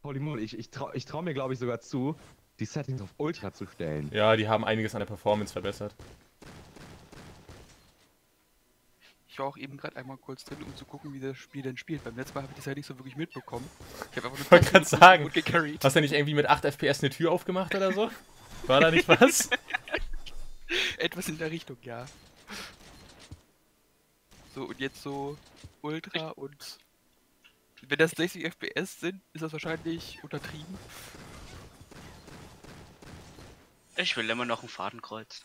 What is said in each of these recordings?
Holy moly, ich trau mir, glaube ich, sogar zu, die Settings auf Ultra zu stellen. Ja, die haben einiges an der Performance verbessert. Ich war auch eben gerade einmal kurz drin, um zu gucken, wie das Spiel denn spielt. Beim letzten Mal habe ich das ja nicht so wirklich mitbekommen. Ich habe einfach Ich wollte gerade sagen, und gecarried. hast du nicht irgendwie mit 8 FPS eine Tür aufgemacht oder so? War da nicht was? Etwas in der Richtung, ja. So, und jetzt so Ultra und... Wenn das 60 FPS sind, ist das wahrscheinlich untertrieben. Ich will immer noch ein Fadenkreuz.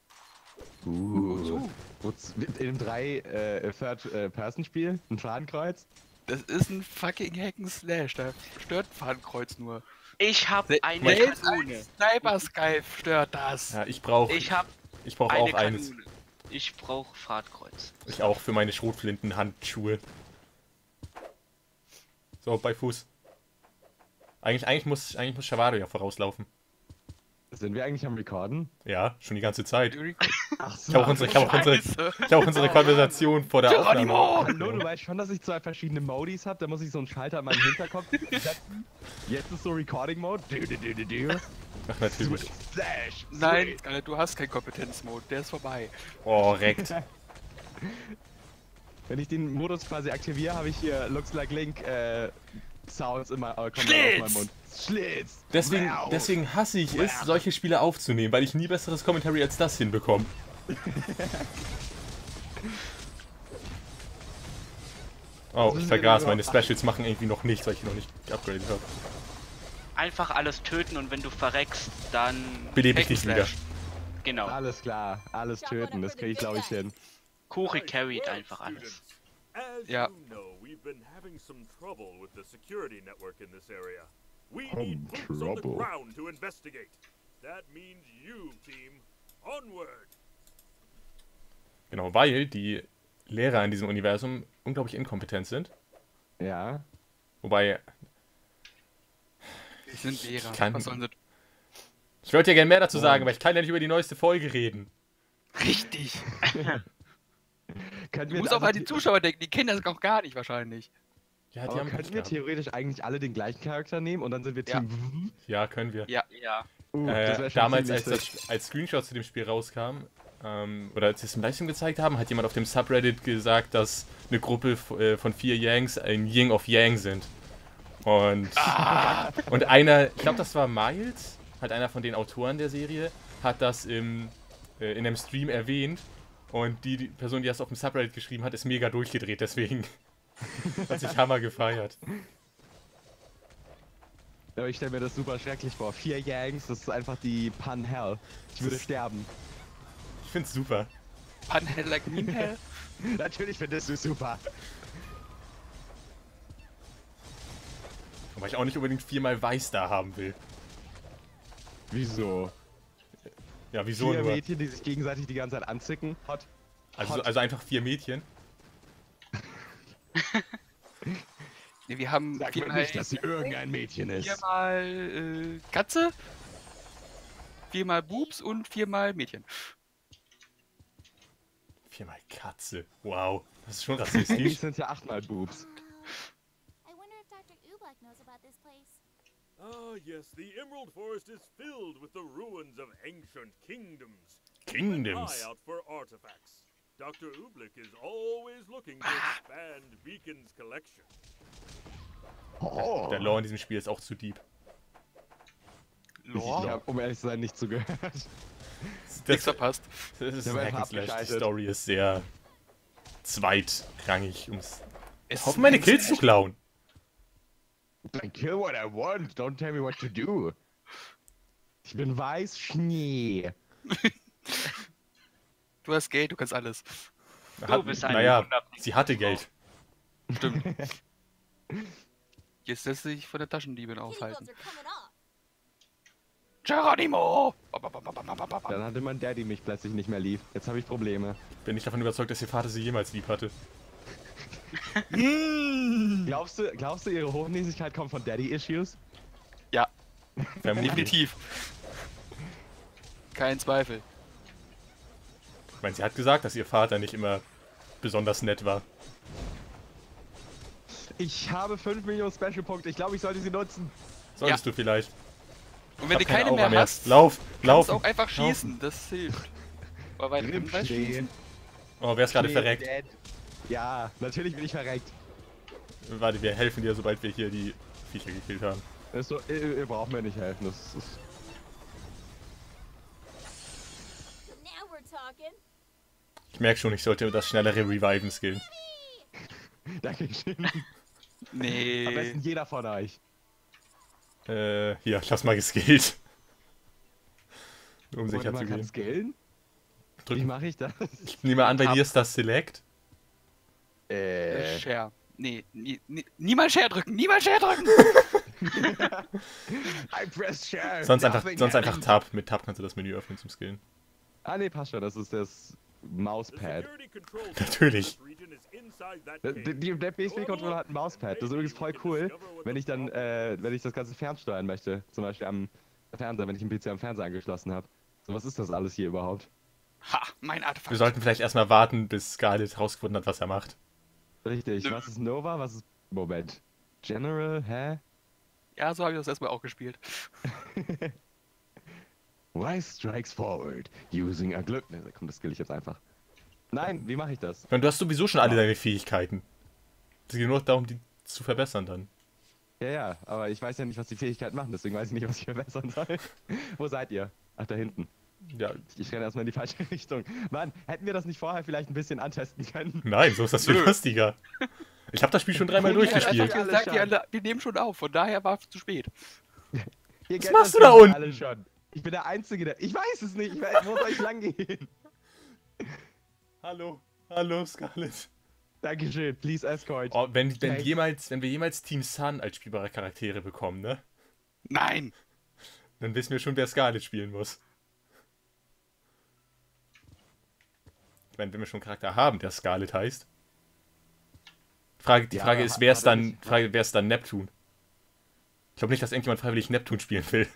So. In einem Third-Person-Spiel? Ein Fadenkreuz? Das ist ein fucking Hack'n'Slash, da stört Fadenkreuz nur. Ich habe eine Selbst Kanone. ein Sniper-Skype stört das. Ja, ich brauche Ich habe auch eine eines. Kanone. Ich brauche Fadenkreuz. Ich auch für meine Schrotflinten-Handschuhe. So, bei Fuß. Eigentlich muss Shavado ja vorauslaufen. Sind wir eigentlich am Recorden? Ja, schon die ganze Zeit. Ach Ich habe auch unsere Konversation vor der Aufnahme. Hallo, du weißt schon, dass ich zwei verschiedene Modis habe? Da muss ich so einen Schalter an meinen Hinterkopf setzen. Jetzt ist so Recording-Mode. Ach, natürlich. Slash. Nein, Scarlett, du hast keinen Kompetenzmode, der ist vorbei. Oh, reckt. Wenn ich den Modus quasi aktiviere, habe ich hier Looks Like Link Sounds immer kommen aus meinem Mund. Schlitz! Deswegen hasse ich es, solche Spiele aufzunehmen, weil ich nie besseres Commentary als das hinbekomme. Oh, ich vergaß, meine Specials machen irgendwie noch nichts, weil ich noch nicht geupgradet habe. Einfach alles töten und wenn du verreckst, dann... Belebe ich dich wieder. Genau. Alles klar, alles töten, das kriege ich glaube ich hin. Kuri carried einfach alles. As Yeah. you know, we've been having some trouble with the security network in this area. We Some need boots on the trouble. ground to investigate. That means you, team. Onward! Genau, weil die Lehrer in diesem Universum unglaublich inkompetent sind. Ja. Wobei, Die sind Lehrer. kann- Was sollen sie... ich wollte ja gerne mehr dazu sagen, aber ich kann ja nicht über die neueste Folge reden. Richtig. Könnten Du wir musst auch also an die Zuschauer denken, die kennen das noch gar nicht wahrscheinlich. Ja, die Aber haben könnten wir theoretisch eigentlich alle den gleichen Charakter nehmen und dann sind wir Ja. Team. Ja, können wir. Ja. Ja. Das wär schon Damals, ziemlich als sick. als Screenshot zu dem Spiel rauskam, oder als sie es im Livestream gezeigt haben, hat jemand auf dem Subreddit gesagt, dass eine Gruppe von 4 Yangs ein Yin of Yang sind. Und, und einer, ich glaube, das war Miles, halt einer von den Autoren der Serie, hat das in einem Stream erwähnt. Und die Person, die das auf dem Subreddit geschrieben hat, ist mega durchgedreht, deswegen hat sich Hammer gefeiert. Aber ich stelle mir das super schrecklich vor. 4 Yangs, das ist einfach die Pun Hell. Ich würde sterben. Ich find's super. Pan Hell like Mean Hell. Natürlich findest du super. Aber ich auch nicht unbedingt 4-mal Weiß da haben will. Wieso? Ja, wieso 4 nur? Mädchen, die sich gegenseitig die ganze Zeit anzicken. Hot. Also einfach 4 Mädchen. Nee, wir haben Sag mir nicht, dass sie irgendein Mädchen ist. 4-mal Katze, 4-mal Boobs und 4-mal Mädchen. 4-mal Katze. Wow. Das ist schon Die rassistisch. sind ja 8-mal Boobs. I wonder if Dr. Oobleck knows about this place. Ah, yes, the Emerald Forest is filled with the ruins of ancient kingdoms. Keep Kingdoms. an eye out for artifacts. Dr. Oobleck is always looking to expand Beacon's collection. Oh. Der Lore in diesem Spiel ist auch zu deep. Ich Lore? habe, um ehrlich zu sein, nicht zugehört. Nichts verpasst. Das ist Der ein war Hack and einfach Slash. Die abgeschaltet. Story ist sehr zweitrangig. Es Hoffen, meine Kills zu klauen. I kill what I want, don't tell me what to do. Ich bin weiß Schnee. Du hast Geld, du kannst alles. bist ein Naja, wunderbarer sie hatte Geld. Stimmt. Jetzt lässt sich von der Taschendiebin aufhalten. Keyboards are coming off. Geronimo! Dann hatte mein Daddy mich plötzlich nicht mehr lieb. Jetzt habe ich Probleme. Bin nicht davon überzeugt, dass ihr Vater sie jemals lieb hatte. Glaubst du, ihre Hochnäsigkeit kommt von Daddy-Issues? Ja, Vermutlich. definitiv. Kein Zweifel. Ich meine, sie hat gesagt, dass ihr Vater nicht immer besonders nett war. Ich habe 5 Millionen Special-Punkte. Ich glaube, ich sollte sie nutzen. Solltest du vielleicht. Und wenn du Hab keine keine Aura mehr hast, Lauf, kannst lauf. du auch einfach schießen. Das hilft. Aber weit hinten bei schießen. Oh, wer ist gerade Schnee, verreckt? dead. Ja, natürlich bin ich verreckt. Warte, wir helfen dir, sobald wir hier die Viecher gekillt haben. Das ist so, ihr braucht mir nicht helfen. Das ist... Now we're talking. Ich merke schon, ich sollte das schnellere Reviven skillen. Dankeschön. Am Nee. besten jeder von euch. Hier, ich hab's mal geskillt. Um sicher Man zu kann gehen. skillen? Wie Drück, mache ich das? ich nehme an, bei dir ist das Select. Share. Nee, niemals Share drücken, niemals Share drücken! I press share. Sonst einfach Nothing happened. Tab. Mit Tab kannst du das Menü öffnen zum Skillen. Ah ne, passt schon. Das ist das The Mauspad. security control Natürlich. center of this region is inside that Der cave. PSP-Controller hat ein Mauspad. Das ist übrigens voll cool, wenn ich dann, wenn ich das Ganze fernsteuern möchte. Zum Beispiel am Fernseher, wenn ich den PC am Fernseher angeschlossen habe. So, was ist das alles hier überhaupt? Ha, mein Wir Artefakt. sollten vielleicht erstmal warten, bis Scarlet rausgefunden hat, was er macht. Richtig. Nö. Was ist Nova? Was ist... Moment. General? Hä? Ja, so habe ich das erstmal auch gespielt. Why strikes forward using a Glück... Ne, komm, das skill ich jetzt einfach. Nein, wie mache ich das? Und du hast sowieso schon alle deine Fähigkeiten. Es geht nur darum, die zu verbessern dann. Ja, aber ich weiß ja nicht, was die Fähigkeiten machen, deswegen weiß ich nicht, was ich verbessern soll. Wo seid ihr? Ach, da hinten. Ja, Ich renne erstmal in die falsche Richtung. Mann, hätten wir das nicht vorher vielleicht ein bisschen antesten können? nein, so ist das viel lustiger. Ich habe das Spiel schon dreimal Ja, Ich hab durchgespielt. einfach Alle gesagt, schon. wir nehmen schon auf, von daher war es zu spät. Ihr kennt machst das du da Spiel unten? alle schon. Ich bin der Einzige, der... Ich weiß es nicht. Ich weiß, wo soll ich lang gehen? Hallo, hallo Scarlet. Dankeschön. Please escort. Oh, wenn Okay. wir jemals Team Sun als spielbare Charaktere bekommen, ne? Nein! Dann wissen wir schon, wer Scarlet spielen muss. Ich meine, wenn wir schon einen Charakter haben, der Scarlet heißt. Die Ja, Frage aber ist, wer ist hat er dann, nicht- wer ist dann Neptun? Ich glaube nicht, dass irgendjemand freiwillig Neptun spielen will.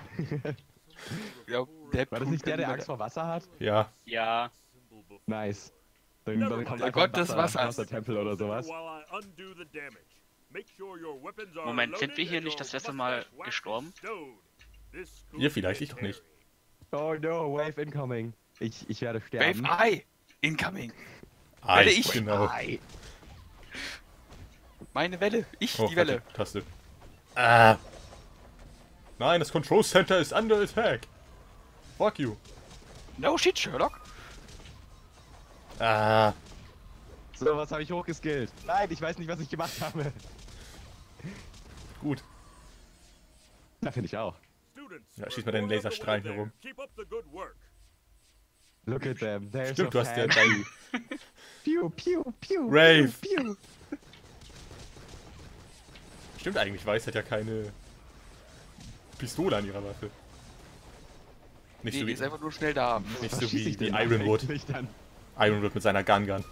Ja, War das nicht der Angst vor Wasser hat? Ja, Ja, Nice. Dann kommt Der einfach Gott des Wassers. Wassertempel oder sowas. While I undo the damage. Make sure your weapons are Moment, sind wir loaded hier and nicht your das letzte Mal mustache wax gestorben? is stowed. This could ihr vielleicht, get ich doch nicht. hairy. Oh no, Wave incoming. Ich werde sterben. Wave Eye! Incoming! Eis, ich. genau. Ei. Meine Welle! Ich, Oh, die Welle! warte, Taste. Ah. Nein, das Control Center ist under attack. Fuck you. No shit, Sherlock! Ah. So, was habe ich hochgeskillt? Nein, ich weiß nicht, was ich gemacht habe. Gut. Da finde ich auch. Students, Ja, schieß we're mal deinen more on the Laserstrahlen way there. herum. Keep up the good work. Look at them. They're Stimmt, so du hast ja fancy. dein Pew, pew, pew. Rave. Pew, pew. Stimmt eigentlich, Weiß hat ja keine Pistole an ihrer Waffe. Nicht Nee, so die wie, ist einfach nur schnell da. nicht Was so schieß wie, ich wie denn da Ironwood. eigentlich dann? Ironwood mit seiner Gun.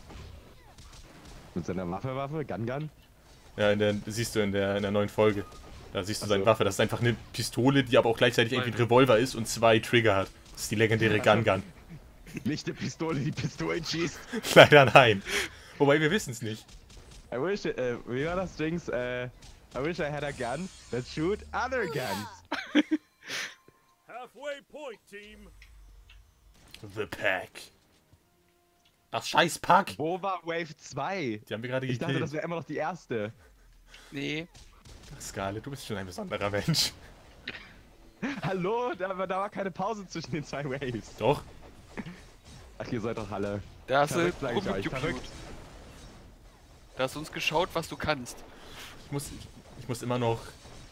Mit seiner Waffe? Gun? Ja, siehst du in der neuen Folge. Da siehst du Ach seine so. Waffe. Das ist einfach eine Pistole, die aber auch gleichzeitig irgendwie ein Revolver ist und 2 Trigger hat. Das ist die legendäre Gun. Nicht eine Pistole, die Pistolen schießt. Leider nein. Wobei wir wissen es nicht. I wish, wie war das Dings? I wish I had a gun that shoot other guns. Halfway point, team. The Pack. Ach, scheiß Pack. Wo war Wave 2? Die haben wir gerade Ich dachte, das gekillt. wäre immer noch die erste. Nee. Scarlet, du bist schon ein besonderer Mensch. Hallo? Da war keine Pause zwischen den 2 Waves. Doch. Ach, ihr seid doch alle. Da hast du Verrückt, sag ich euch, verrückt. Da hast du uns geschaut, was du kannst. Ich muss immer noch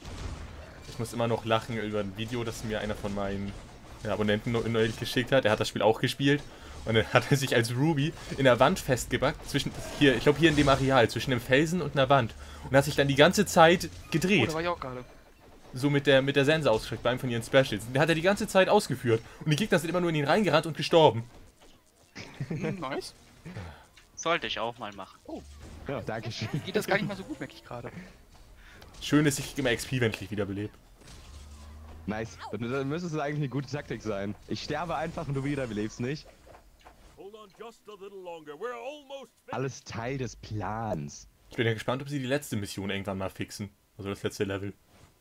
lachen über ein Video, das mir einer von meinen Abonnenten neulich geschickt hat. Er hat das Spiel auch gespielt und dann hat er sich als Ruby in der Wand festgebackt, ich glaube hier in dem Areal, zwischen dem Felsen und einer Wand. Und hat sich dann die ganze Zeit Oh, gedreht, da war ich auch gerade. so mit der Sense ausgestreckt bei einem von ihren Specials. Und der hat er die ganze Zeit ausgeführt und die Gegner sind immer nur in ihn reingerannt und gestorben. Nice. sollte ich auch mal machen. Ja, danke schön. Geht das gar nicht mal so gut, merke ich gerade. Schön ist, ich kriege immer XP, wenn ich dich wiederbelebe. Nice. Dann müsste es eigentlich eine gute Taktik sein. Ich sterbe einfach und du wiederbelebst nicht. Hold on just a little longer. We're almost finished. Alles Teil des Plans. Ich bin ja gespannt, ob sie die letzte Mission irgendwann mal fixen. Also das letzte Level.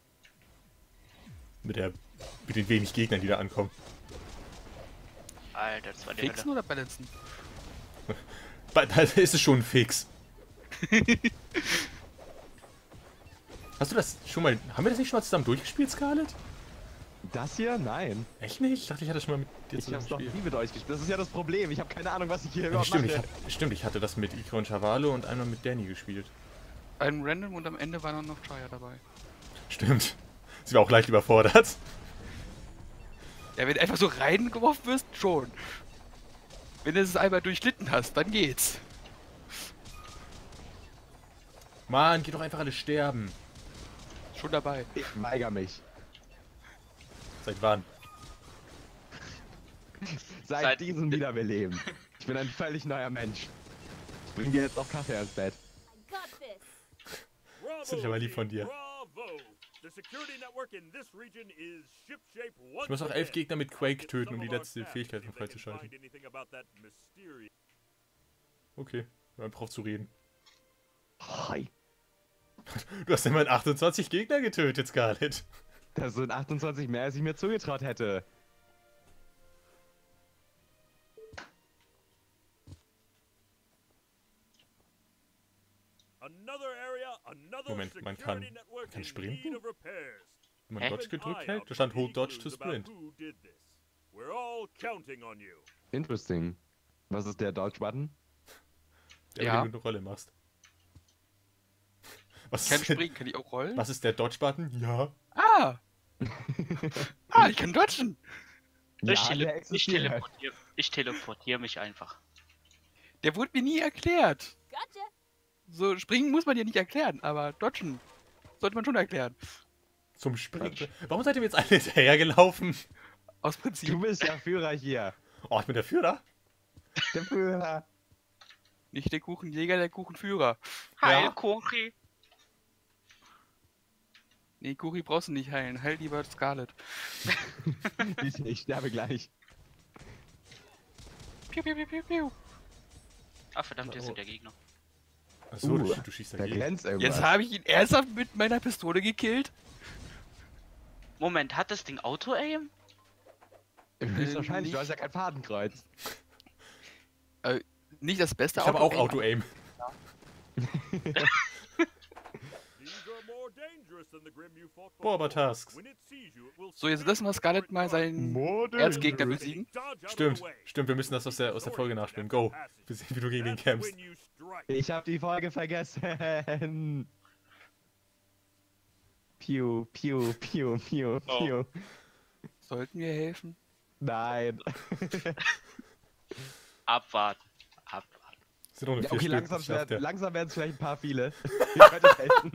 Mit den wenig Gegnern, die da ankommen. Alter, das war die Fixen Hölle. oder balancen? Da ist es schon fix. Hast du das schon mal... Haben wir das nicht schon mal zusammen durchgespielt, Scarlett? Das hier? Nein. Echt nicht? Ich dachte, ich hatte das schon mal mit dir Ich zusammen hab's noch gespielt. nie mit euch gespielt. Das ist ja das Problem. Ich habe keine Ahnung, was ich hier Ja, überhaupt stimmt, mache. ich hatte das mit Ikra und Chavalo und einmal mit Danny gespielt. Ein Random und am Ende war dann noch Chaya dabei. Stimmt. Sie war auch leicht überfordert. Ja, wenn du einfach so reingeworfen wirst, schon. Wenn du es einmal durchlitten hast, dann geht's. Mann, geh doch einfach alle sterben. Schon dabei. Ich weigere mich. Seit wann? Seit diesem Wiederbeleben. Ich bin ein völlig neuer Mensch. Ich bringe dir jetzt noch Kaffee ins Bett. I got this. Bravo, Das finde ich aber lieb von team, dir. Bravo. The security network in this region is shipshape once Ich muss noch 11 again. Gegner mit Quake Get töten, some um die of our letzte staff, Fähigkeit see von if they can freizuschalten. find anything about that mysterious- Okay, man braucht zu reden. Hi. Du hast immerhin 28 Gegner getötet, Scarlett. Das sind 28 mehr, als ich mir zugetraut hätte. Another area, another Moment, man security kann network in sprinten? need of repairs. Wenn man Hä? Dodge Keep an gedrückt eye hält, out da stand for Hold Dodge to clues about Sprint. who did this. We're all counting on you. Interesting. Was ist der Dodge-Button? Der, Ja. wenn du eine Rolle machst. Was Kann ist, springen, kann ich auch rollen? was ist der Dodge-Button? Ja. Ah! Ah, ich kann dodgen! der existiert. Ich teleportiere mich einfach. Der wurde mir nie erklärt. Gotcha. So, springen muss man ja nicht erklären, aber dodgen sollte man schon erklären. Zum Springen. Warum seid ihr mir jetzt alle hinterhergelaufen? Aus Du Prinzip. bist der Führer hier. Oh, ich bin der Führer. Der Führer. Nicht der Kuchenjäger, der Kuchenführer. Heil, Ja. Kuri. Nee, Kuri brauchst du nicht heilen. Heil lieber Scarlet. Ich sterbe gleich. Piu, piu, piu, piu, piu. Ah, verdammt, hier sind der Gegner. Achso, du schießt Da dagegen. glänzt irgendwas. Jetzt habe ich ihn ernsthaft mit meiner Pistole gekillt. Moment, hat das Ding Auto-Aim? Höchstwahrscheinlich, du nicht. hast ja kein Fadenkreuz. Nicht das beste Ich habe auch Auto-Aim. Auto-Aim. These are more dangerous than the Grim you fought Boah, aber before. Tasks. When it sees you, it will So, jetzt lassen wir Scarlet mal seinen Erzgegner besiegen. Stimmt, wir müssen das aus der Folge nachspielen. Go. Wir sehen, wie du gegen ihn kämpfst. Ich habe die Folge vergessen. Piu, piu, piu, piu, piu. Sollten wir helfen? Nein. Abwarten. Abwarten. Sind nur Ja, 4 okay, Stück, langsam, das schafft er. langsam werden es vielleicht ein paar viele. Ich könnte helfen.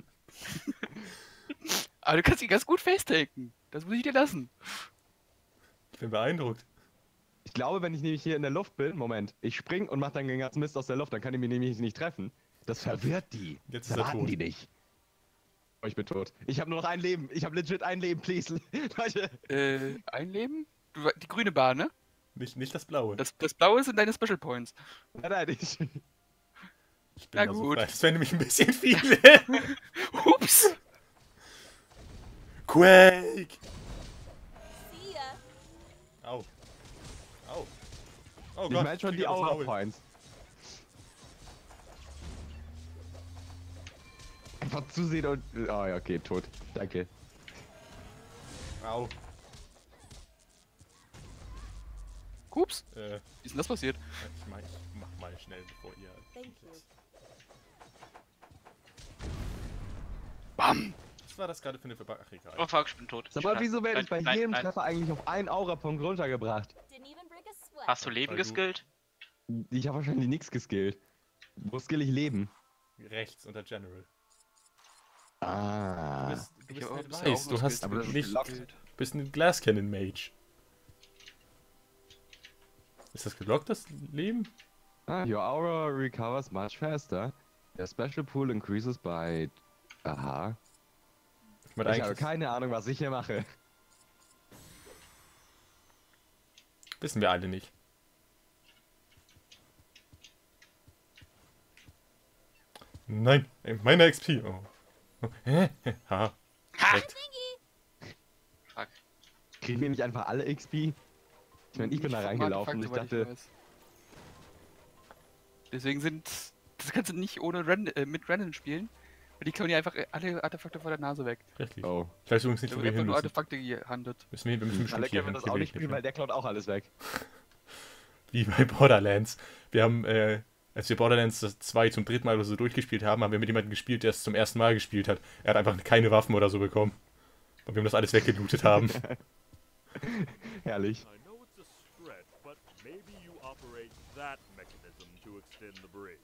Aber du kannst ihn ganz gut festhalten. Das muss ich dir lassen. Ich bin beeindruckt. Ich glaube, wenn ich nämlich hier in der Luft bin, Moment, ich spring und mach dann den ganzen Mist aus der Luft, dann kann ich mich nämlich nicht treffen. Das verwirrt die. Jetzt ist Das er erwarten tot. die nicht. Oh, ich bin tot. Ich habe nur noch ein Leben. Ich habe legit ein Leben, please. Leute. Ein Leben? Die grüne Bar, ne? Nicht das Blaue. Das Blaue sind deine Special Points. Nein, ich. Ich bin Na da so gut. frei. Das wären nämlich ein bisschen viele. Ups! Quake! See ya. Au. Au. Oh Ich meine schon die flieg aufs Aura Maul. Points. Einfach zusehen und. Oh ja, okay, tot. Danke. Au. Ups! Äh, Wie ist denn das passiert? ich mach mal schnell, bevor ihr... Thank you. Bam! Was war das gerade für eine Ach, egal. Oh fuck, ich bin tot. Sag mal, wieso werde ich bei Nein, jedem nein. Treffer eigentlich auf einen Aura-Punkt runtergebracht? Didn't even break a sweat. Hast du Leben Weil du- geskillt? Ich habe wahrscheinlich nichts geskillt. Wo skill ich Leben? Rechts unter General. Ah. Du Ich bist hab auch Advice, bisher auch du nur hast skillt, aber das ist nicht... gelockt. Bist ein Glass Cannon Mage. Ist das gelockt, das Leben? Ah, your aura recovers much faster. The special pool increases by... Aha. Ich meine, Ich habe eigentlich keine Ahnung, was ich hier mache. wissen wir alle nicht. Nein, meine XP. Oh. Ha. Direkt. Fuck. Kriegen wir nicht einfach alle XP? Ich meine, ich bin da reingelaufen und ich dachte... Deswegen das kannst du nicht ohne mit Random spielen, weil die klauen dir einfach alle Artefakte vor der Nase weg. Richtig. Oh. Ich weiß übrigens nicht, Da wo wird wir einfach hin nur müssen. Artefakte gehandelt. Wir müssen bestimmt Alec hier wird hin. das auch nicht spielen, weil der klaut auch alles weg. Wie bei Borderlands. Wir haben, als wir Borderlands 2 zum 3. Mal oder so durchgespielt haben, haben wir mit jemandem gespielt, der es zum ersten Mal gespielt hat. Er hat einfach keine Waffen oder so bekommen. Und wir haben das alles weggelootet haben. Herrlich. I know it's a stretch, but maybe you operate that mechanism to extend the bridge.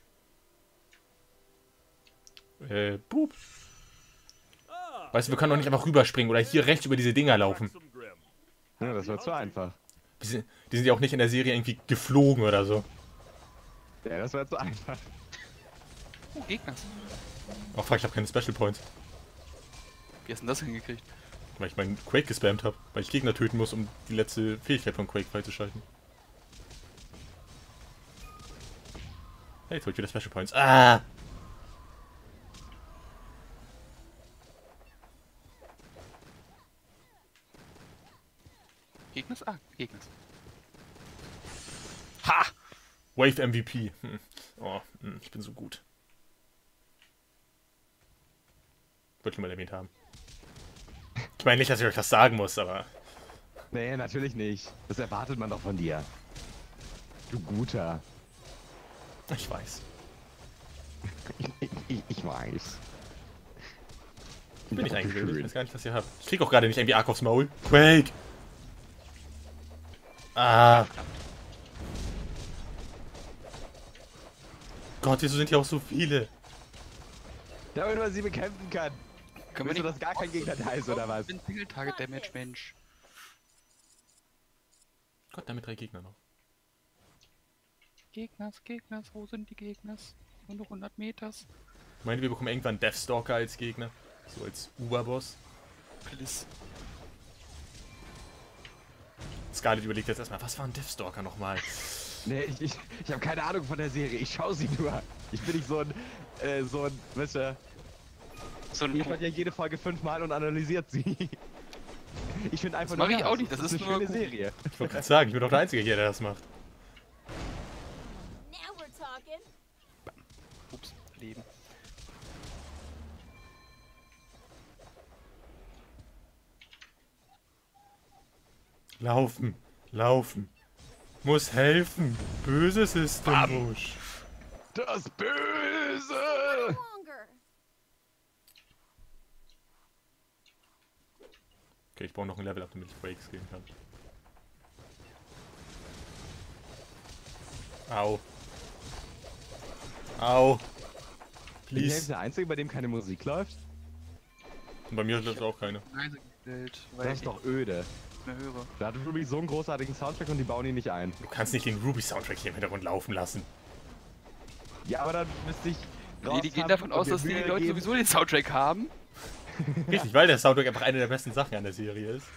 Boop. Weißt du, wir können doch nicht einfach rüberspringen oder hier rechts über diese Dinger laufen. Ja, das war zu einfach. Die sind ja auch nicht in der Serie irgendwie geflogen oder so. Ja, das war zu einfach. Oh, Gegner. Oh fuck, ich habe keine Special Points. Wie hast du denn das hingekriegt? Weil ich meinen Quake gespammt habe. Weil ich Gegner töten muss, um die letzte Fähigkeit von Quake freizuschalten. Hey, jetzt hol ich wieder Special Points. Ah! Gegners? Ah, Gegners. Ha! Wave MVP. Oh, ich bin so gut. Wollte ich mal erwähnt haben. Ich meine nicht, dass ich euch das sagen muss, aber... Nee, natürlich nicht. Das erwartet man doch von dir. Du Guter. Ich weiß. Ich weiß. Bin ich eigentlich? Ich weiß gar nicht, was ihr habt. Ich krieg auch gerade nicht irgendwie Ark aufs Maul. Quake! Ah. Gott, wieso sind hier auch so viele? Damit man sie bekämpfen kann. Können wir Willst du, nicht dass gar kein Gegner da ist, oder was? Ich bin Single-Target-Damage, Mensch. Gott, damit 3 Gegner noch. Gegners, wo sind die Gegners? Nur noch 100 Meters. Ich meine, wir bekommen irgendwann Deathstalker als Gegner. So als Uberboss. Please. Scarlet überlegt jetzt erstmal, was war ein Deathstalker nochmal? Nee, ich habe keine Ahnung von der Serie. Ich schaue sie nur. Ich bin nicht so ein, weißt du, So ein ihr hört ja jede Folge 5-mal und analysiert sie. Ich finde einfach Das mach ich ja, auch nicht, das ist eine nur schöne gut. Serie. Ich wollte gerade sagen, ich bin doch der Einzige hier, der das macht. Now we're talking. Ups, Leben. Laufen, laufen. Muss helfen. Böses ist im Busch. Das Böse! Longer. Okay, ich brauche noch ein Level up, damit ich Quakes gehen kann. Au. Au. Bin ich Please. der Einzige, bei dem keine Musik läuft? Und bei mir läuft auch keine. Leise gestellt, weil Das ist doch öde. nicht mehr höre. Da hat Ruby so einen großartigen Soundtrack und die bauen ihn nicht ein. Du kannst nicht den Ruby-Soundtrack hier im Hintergrund laufen lassen. Ja, aber dann müsste ich Nee, die gehen davon aus, dass die Leute sowieso den Soundtrack haben. Richtig, weil der Soundtrack einfach eine der besten Sachen an der Serie ist.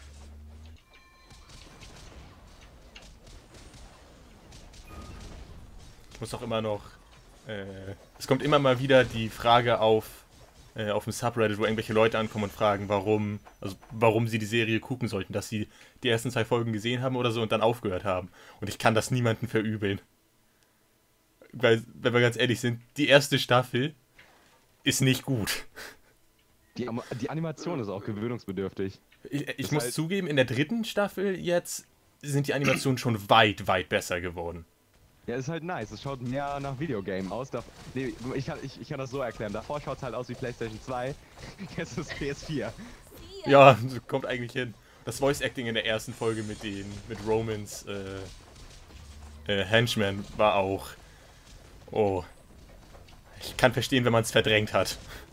Ich muss auch immer noch... es kommt immer mal wieder die Frage auf dem Subreddit, wo irgendwelche Leute ankommen und fragen, warum sie die Serie gucken sollten, dass sie die ersten 2 Folgen gesehen haben oder so und dann aufgehört haben. Und ich kann das niemandem verübeln. Weil, wenn wir ganz ehrlich sind, die erste Staffel ist nicht gut. Die Animation ist auch gewöhnungsbedürftig. Ich Das muss heißt- zugeben, in der 3. Staffel jetzt sind die Animationen schon weit, weit besser geworden. Ja, ist halt nice. Es schaut mehr nach Videogame aus. Nee, ich kann das so erklären. Davor schaut es halt aus wie PlayStation 2. Jetzt ist es PS4. See ya. Ja, kommt eigentlich hin. Das Voice Acting in der ersten Folge mit Romans Henchmen war auch... Oh. Ich kann verstehen, wenn man es verdrängt hat.